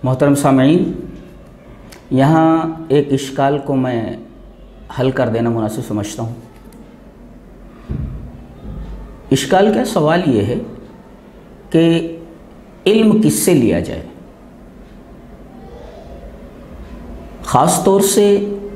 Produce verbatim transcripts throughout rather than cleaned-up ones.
محترم سامعین، یہاں ایک اشکال کو میں حل کر دینا مناسب سمجھتا ہوں۔ اشکال کیا؟ سوال یہ ہے کہ علم کس سے لیا جائے، خاص طور سے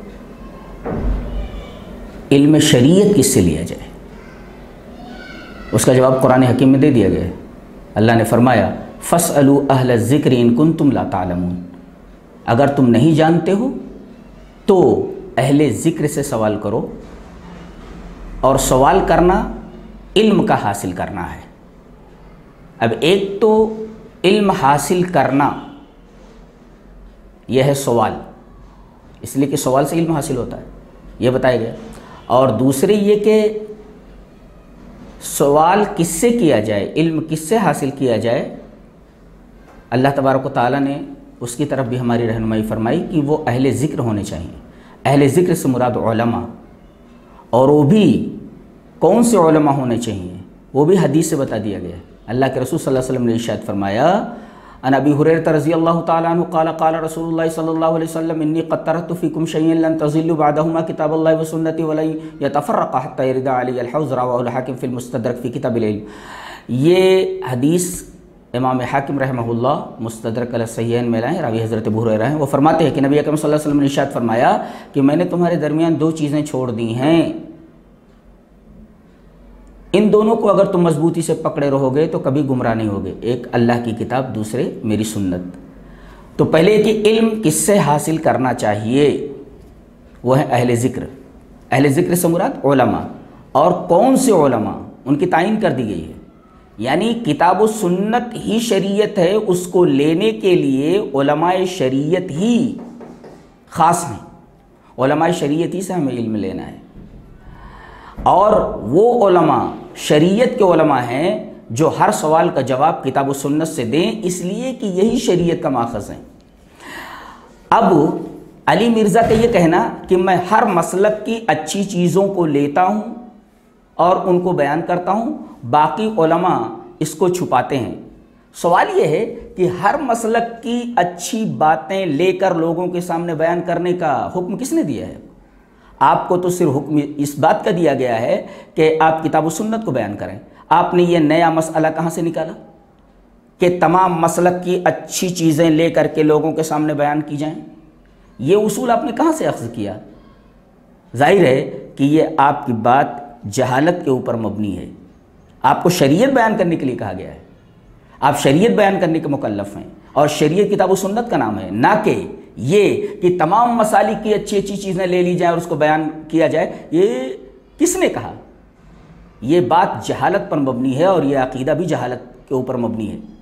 علم شریعت کس سے لیا جائے۔ اس کا جواب قرآن حکیم میں دے دیا گیا ہے۔ اللہ نے فرمایا فَاسْأَلُوا أَهْلَ الذِّكْرِ إِن كُنتُمْ لَا تَعْلَمُونَ، اگر تم نہیں جانتے ہو تو اہل ذکر سے سوال کرو، اور سوال کرنا علم کا حاصل کرنا ہے۔ اب ایک تو علم حاصل کرنا یہ ہے سوال، اس لیے کہ سوال سے علم حاصل ہوتا ہے، یہ بتایا گیا۔ اور دوسری یہ کہ سوال کس سے کیا جائے، علم کس سے حاصل کیا جائے، اللہ تبارک و تعالیٰ نے اس کی طرف بھی ہماری رہنمائی فرمائی کہ وہ اہل ذکر ہونے چاہیے۔ اہل ذکر سے مراد علماء، اور وہ بھی کون سے علماء ہونے چاہیے وہ بھی حدیث سے بتا دیا گیا ہے۔ اللہ کے رسول صلی اللہ علیہ وسلم نے ارشاد فرمایا عن ابی ہریرہ رضی اللہ تعالی عنہ قال قال رسول اللہ صلی اللہ علیہ وسلم انی قد ترکت فیکم شیئا لن تضلوا بعدہما کتاب اللہ وسنتی ولن یتفرقا حتی یرد علی الحوض، رواه الحاکم فی المستدرک فی کتاب العلم۔ یہ حدیث امام حاکم رحمہ اللہ مستدرک علی الصحیحین میں لائے ہیں، راوی حضرت ابو ہریرہ ہیں۔ وہ فرماتے ہیں کہ نبی اکرم صلی اللہ علیہ وسلم نے ارشاد فرمایا کہ میں نے تمہارے درمیان دو چیزیں چھوڑ دی ہیں، ان دونوں کو اگر تم مضبوطی سے پکڑے رہو گے تو کبھی گمراہ نہیں ہوگے، ایک اللہ کی کتاب، دوسرے میری سنت۔ تو پہلے کہ علم کس سے حاصل کرنا چاہیے، وہ ہے اہل ذکر۔ اہل ذکر سے مراد علماء، اور کون سے علماء ان کی تعین کر دی گئی ہے، یعنی کتاب و سنت ہی شریعت ہے، اس کو لینے کے لیے علماء شریعت ہی خاص ہیں، علماء شریعت ہی سے ہمیں علم لینا ہے۔ اور وہ علماء شریعت کے علماء ہیں جو ہر سوال کا جواب کتاب و سنت سے دیں، اس لیے کہ یہی شریعت کا ماخذ ہے۔ اب علی مرزا کا یہ کہنا کہ میں ہر مسلک کی اچھی چیزوں کو لیتا ہوں اور ان کو بیان کرتا ہوں، باقی علماء اس کو چھپاتے ہیں۔ سوال یہ ہے کہ ہر مسلک کی اچھی باتیں لے کر لوگوں کے سامنے بیان کرنے کا حکم کس نے دیا ہے؟ آپ کو تو صرف حکم اس بات کا دیا گیا ہے کہ آپ کتاب و سنت کو بیان کریں۔ آپ نے یہ نیا مسئلہ کہاں سے نکالا کہ تمام مسلک کی اچھی چیزیں لے کر کے لوگوں کے سامنے بیان کی جائیں؟ یہ اصول آپ نے کہاں سے اخذ کیا؟ ظاہر ہے کہ یہ آپ کی بات جہالت کے اوپر مبنی ہے۔ آپ کو شریعت بیان کرنے کے لیے کہا گیا ہے، آپ شریعت بیان کرنے کے مکلف ہیں، اور شریعت کتاب و سنت کا نام ہے، نہ کہ یہ کہ تمام مسالک کی اچھی اچھی چیزیں لے لی جائیں اور اس کو بیان کیا جائے۔ یہ کس نے کہا؟ یہ بات جہالت پر مبنی ہے، اور یہ عقیدہ بھی جہالت کے اوپر مبنی ہے۔